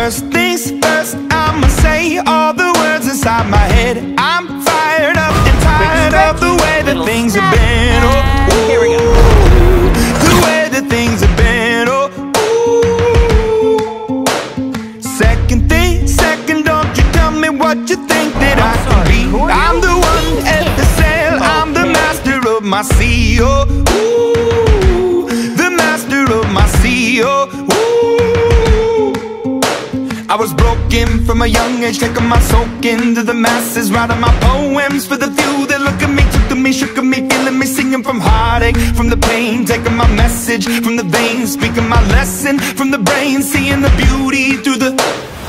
First things first, I'ma say all the words inside my head. I'm fired up and tired of the way that things have been. Oh, Here we go. the way that things have been. Oh, second thing, second, don't you tell me what you think that I can be. I'm the one at the sail, I'm the master of my sea. Oh, the master of my sea. Oh, I was broken from a young age, taking my soak into the masses, writing my poems for the few that look at me, took to me, shook at me, feeling me, singing from heartache, from the pain, taking my message from the veins, speaking my lesson from the brain, seeing the beauty through the